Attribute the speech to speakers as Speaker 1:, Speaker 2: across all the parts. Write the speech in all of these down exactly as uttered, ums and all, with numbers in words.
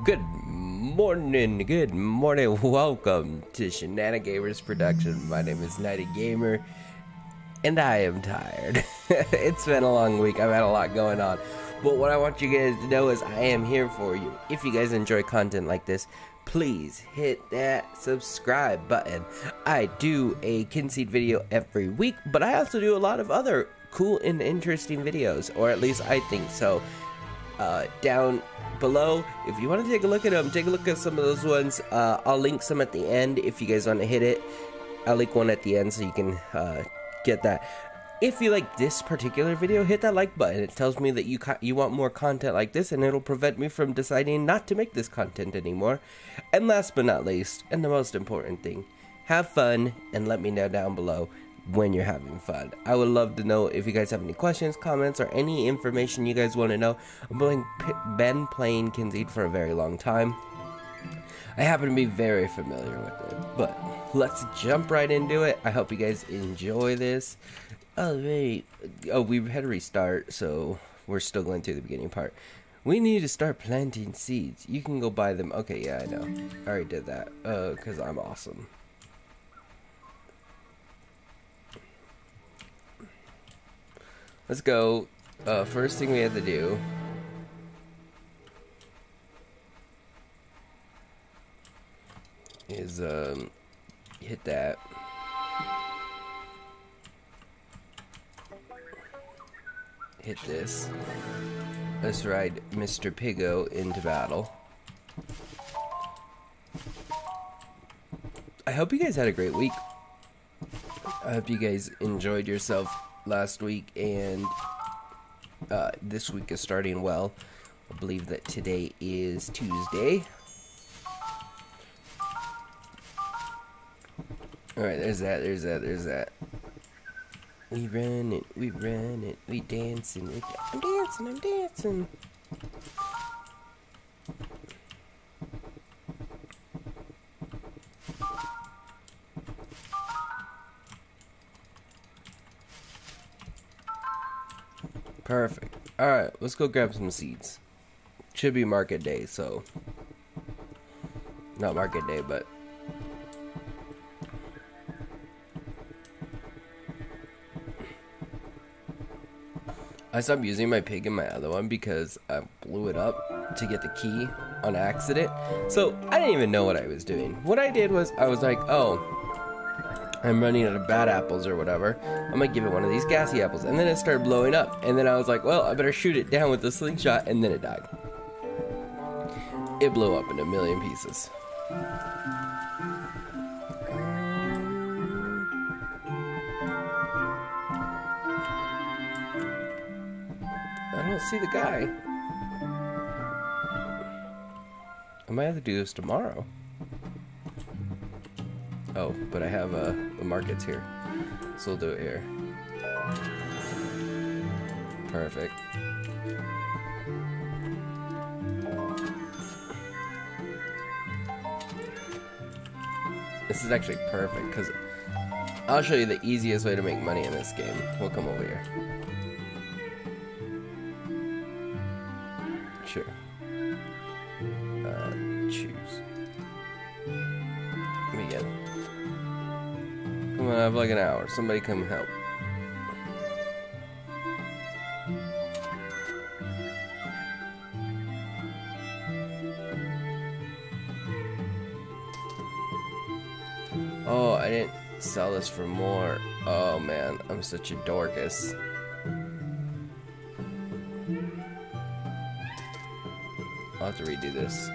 Speaker 1: Good morning, good morning, welcome to Shenanigamers Production. My name is Nighty Gamer, and I am tired. It's been a long week, I've had a lot going on. But what I want you guys to know is I am here for you. If you guys enjoy content like this, please hit that subscribe button. I do a Kinseed video every week, but I also do a lot of other cool and interesting videos, or at least I think so. Uh, down below, if you want to take a look at them, take a look at some of those ones. uh, I'll link some at the end if you guys want to hit it. I'll link one at the end so you can uh, get that. If you like this particular video, hit that like button. It tells me that you you want more content like this, and it'll prevent me from deciding not to make this content anymore. And last but not least, and the most important thing, have fun and let me know down below when you're having fun. I would love to know if you guys have any questions, comments, or any information you guys want to know. I've been, been playing Kinseed for a very long time. I happen to be very familiar with it, but let's jump right into it. I hope you guys enjoy this. Oh, wait. Oh, we had to restart, so we're still going through the beginning part. We need to start planting seeds. You can go buy them. Okay, yeah, I know. I already did that, uh, because I'm awesome. Let's go. Uh, first thing we have to do is um, hit that. Hit this. Let's ride Mister Piggo into battle. I hope you guys had a great week. I hope you guys enjoyed yourself last week, and uh, this week is starting well. I believe that today is Tuesday. Alright, there's that, there's that, there's that. We run it, we run it, we dancing, we da I'm dancing, I'm dancing. Perfect. Alright, let's go grab some seeds. Should be market day, so. Not market day, but. I stopped using my pig in my other one because I blew it up to get the key on accident. So, I didn't even know what I was doing. What I did was, I was like, oh, I'm running out of bad apples or whatever. I'm gonna give it one of these gassy apples. And then it started blowing up. And then I was like, well, I better shoot it down with the slingshot. And then it died. It blew up in a million pieces. I don't see the guy. I might have to do this tomorrow. Oh, but I have uh, the markets here, so we'll do it here. Perfect. This is actually perfect, because I'll show you the easiest way to make money in this game. We'll come over here. Sure. Uh, choose. Let me get it. Come on, I have like an hour. Somebody come help. Oh, I didn't sell this for more. Oh man, I'm such a dorcas. I'll have to redo this.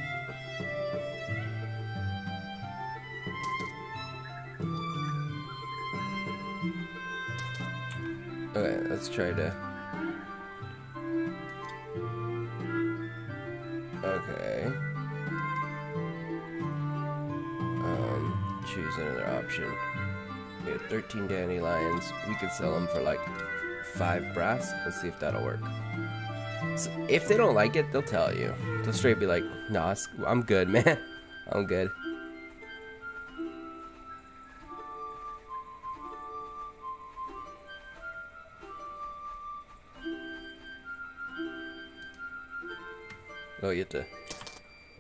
Speaker 1: Okay, let's try to. Okay. Um, choose another option. We have thirteen dandelions. We could sell them for like five brass. Let's see if that'll work. So if they don't like it, they'll tell you. They'll straight be like, nah, I'm good, man. I'm good. Oh, you have to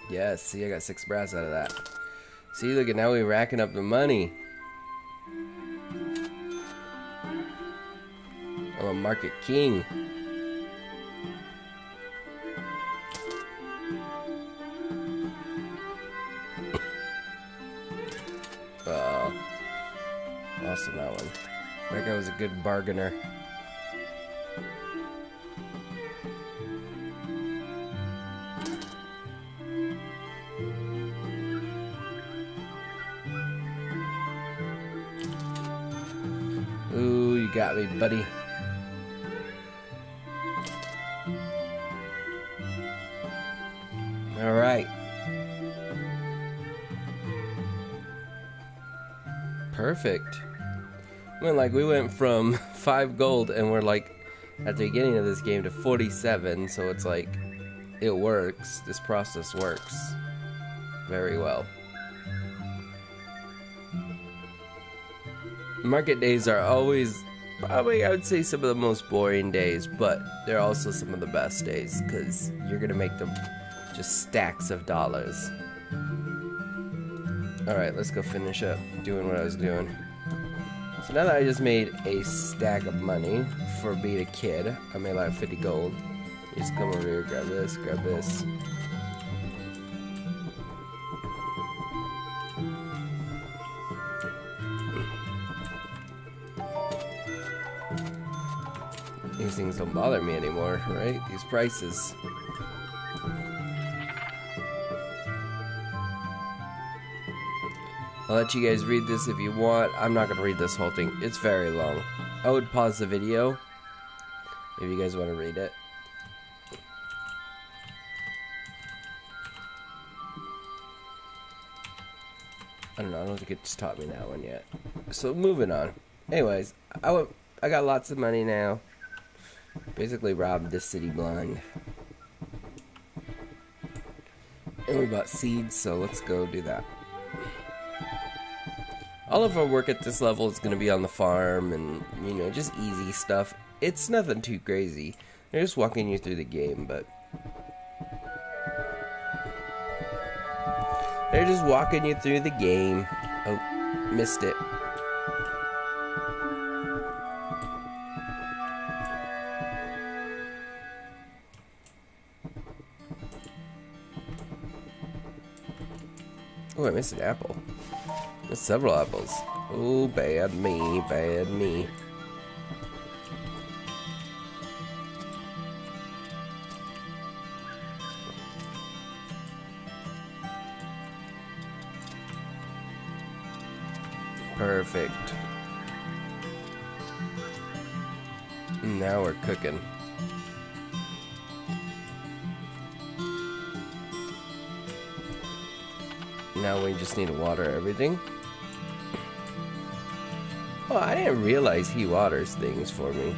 Speaker 1: Yes, see, I got six brass out of that. See, look at now we're racking up the money. I'm a market king. Uh, lost on that one. That guy was a good bargainer. Ooh, you got me, buddy. All right. Perfect. I mean, like, we went from five gold and we're like at the beginning of this game to forty-seven, so it's like it works. This process works very well. Market days are always probably, I would say, some of the most boring days, but they're also some of the best days because you're gonna make them just stacks of dollars. Alright, let's go finish up doing what I was doing. So now that I just made a stack of money for being a kid, I made like fifty gold. You just come over here, grab this, grab this. These things don't bother me anymore, right? These prices. I'll let you guys read this if you want. I'm not going to read this whole thing. It's very long. I would pause the video if you guys want to read it. I don't know. I don't think it's taught me that one yet. So moving on. Anyways, I, went, I got lots of money now. Basically robbed this city blind. And we bought seeds, so let's go do that. All of our work at this level is going to be on the farm and, you know, just easy stuff. It's nothing too crazy. They're just walking you through the game, but... They're just walking you through the game. Oh, missed it. Oh, I missed an apple. There's several apples. Oh, bad me, bad me. Perfect. Now we're cooking. Now we just need to water everything. Oh, I didn't realize he waters things for me.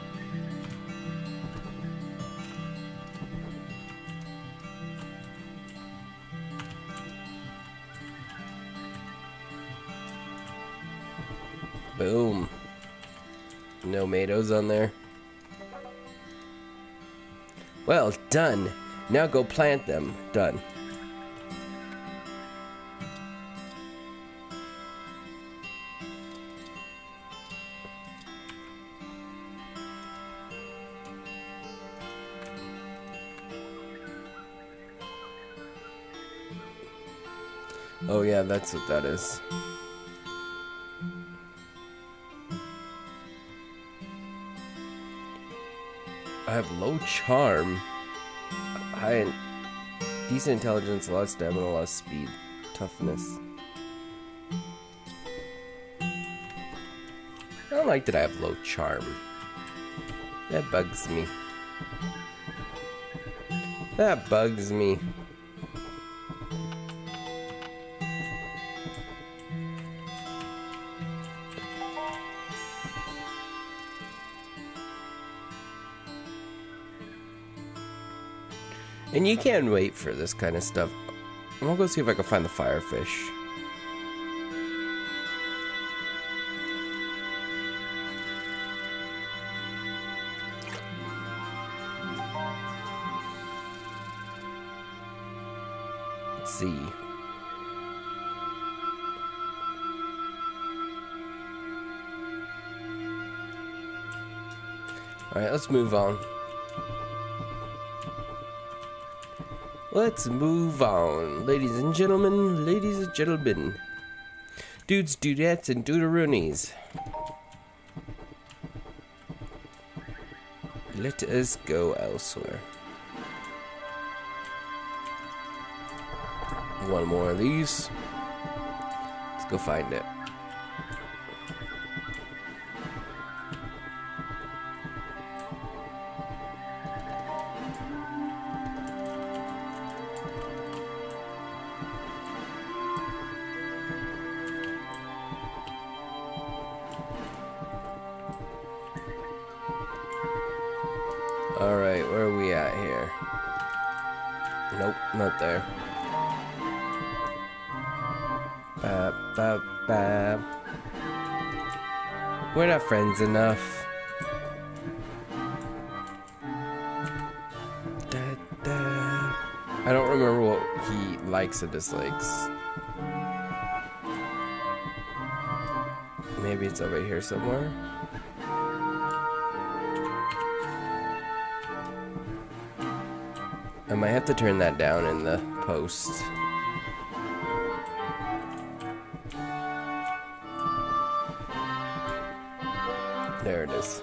Speaker 1: Boom. No tomatoes on there. Well, done. Now go plant them. Done. Oh yeah, that's what that is. I have low charm, high, decent intelligence, a lot of stamina, a lot of speed, toughness. I don't like that I have low charm. That bugs me. That bugs me. And you can't wait for this kind of stuff. I'm gonna go see if I can find the firefish. Let's see. Alright, let's move on. Let's move on. Ladies and gentlemen, ladies and gentlemen. Dudes, dudettes, and duderoonies. Let us go elsewhere. One more of these. Let's go find it. Alright, where are we at here? Nope, not there. Ba, ba, ba. We're not friends enough. Da, da. I don't remember what he likes and dislikes. Maybe it's over here somewhere. I might have to turn that down in the post. There it is.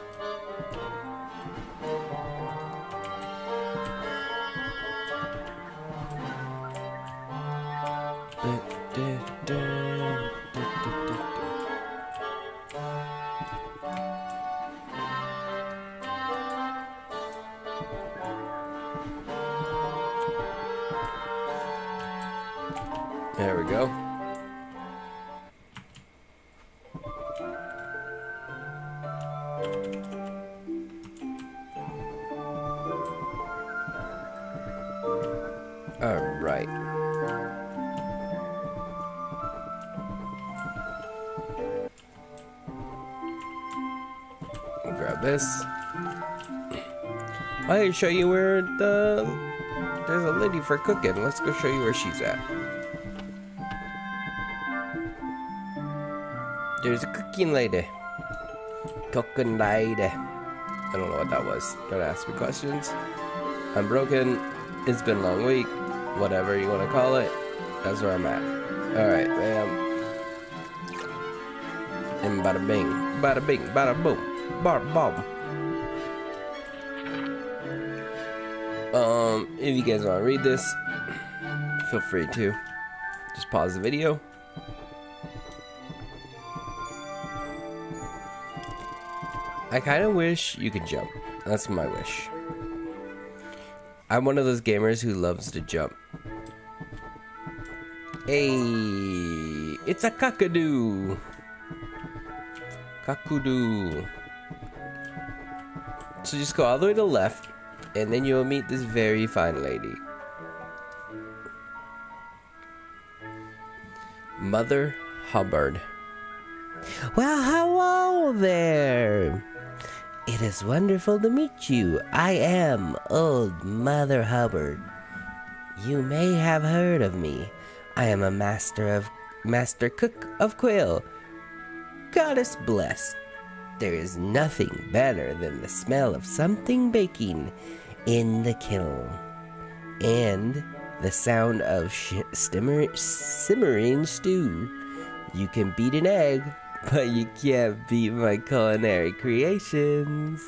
Speaker 1: There we go. All right. I'll grab this. I can show you where the there's a lady for cooking. Let's go show you where she's at. There's a cooking lady. Cooking lady. I don't know what that was. Don't ask me questions. I'm broken. It's been a long week. Whatever you want to call it. That's where I'm at. Alright, bam. And bada bing. Bada bing. Bada boom. Bada boom. Um, if you guys want to read this, feel free to. Just pause the video. I kind of wish you could jump. That's my wish. I'm one of those gamers who loves to jump. Hey, it's a cockadoo. Cockadoo. So just go all the way to the left, and then you'll meet this very fine lady. Mother Hubbard. Well, hello there. It is wonderful to meet you. I am Old Mother Hubbard. You may have heard of me. I am a master of master cook of quail. Goddess blessed. There is nothing better than the smell of something baking in the kiln, and the sound of sh simmer simmering stew. You can beat an egg, but you can't beat my culinary creations.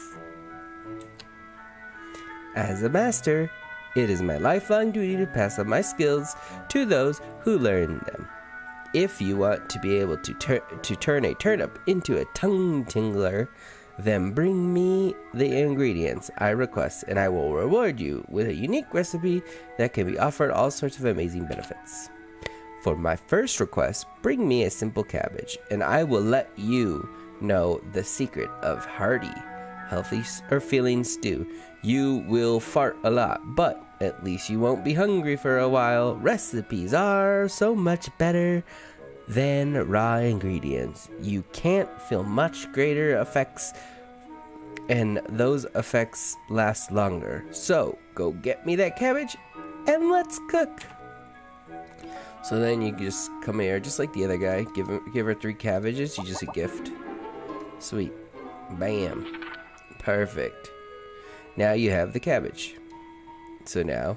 Speaker 1: As a master, it is my lifelong duty to pass on my skills to those who learn them. If you want to be able to, tur to turn a turnip into a tongue tingler, then bring me the ingredients I request, and I will reward you with a unique recipe that can be offered all sorts of amazing benefits. For my first request, bring me a simple cabbage, and I will let you know the secret of hearty, healthy, or feeling stew. You will fart a lot, but at least you won't be hungry for a while. Recipes are so much better than raw ingredients. You can't feel much greater effects, and those effects last longer. So, go get me that cabbage, and let's cook. So then you just come here, just like the other guy. Give him, give her three cabbages. You just a gift. Sweet. Bam. Perfect. Now you have the cabbage. So now,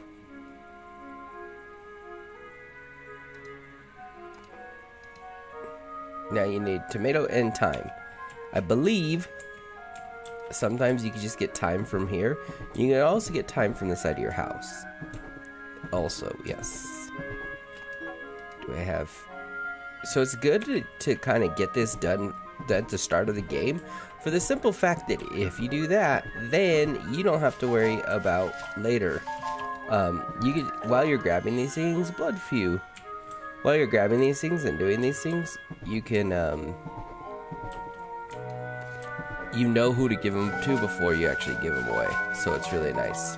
Speaker 1: now you need tomato and thyme. I believe sometimes you can just get thyme from here. You can also get thyme from the side of your house. Also, yes. Do I have... So it's good to, to kind of get this done at the start of the game, for the simple fact that if you do that, then you don't have to worry about later. Um, you can, while you're grabbing these things, blood few. While you're grabbing these things and doing these things, you can, um, you know who to give them to before you actually give them away. So it's really nice.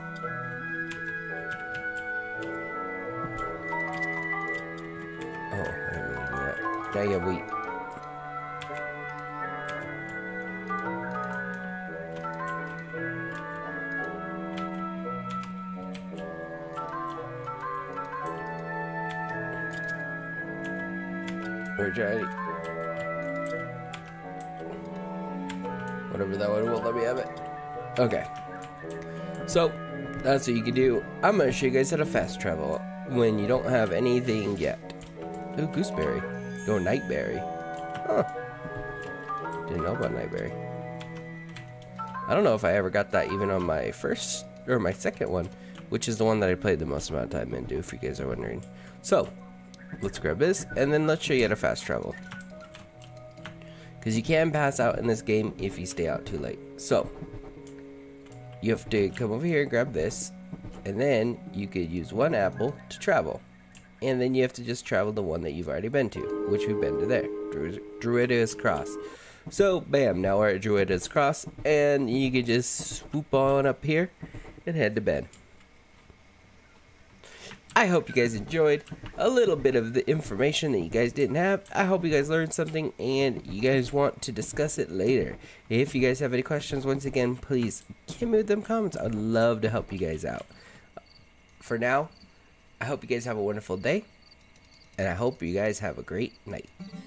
Speaker 1: Oh, I didn't mean to do that. Now you have wheat. We're trying. Whatever that one won't let me have it. Okay. So, that's what you can do. I'm going to show you guys how to fast travel when you don't have anything yet. Ooh, gooseberry. Go nightberry. Huh. Didn't know about nightberry. I don't know if I ever got that even on my first, or my second one, which is the one that I played the most amount of time into, if you guys are wondering. So, let's grab this, and then let's show you how to fast travel. Because you can pass out in this game if you stay out too late. So, you have to come over here and grab this, and then you could use one apple to travel. And then you have to just travel the one that you've already been to, which we've been to there, Dru Druida's Cross. So, bam, now we're at Druida's Cross, and you can just swoop on up here and head to bed. I hope you guys enjoyed a little bit of the information that you guys didn't have. I hope you guys learned something and you guys want to discuss it later. If you guys have any questions, once again, please give me them comments. I'd love to help you guys out. For now, I hope you guys have a wonderful day, and I hope you guys have a great night.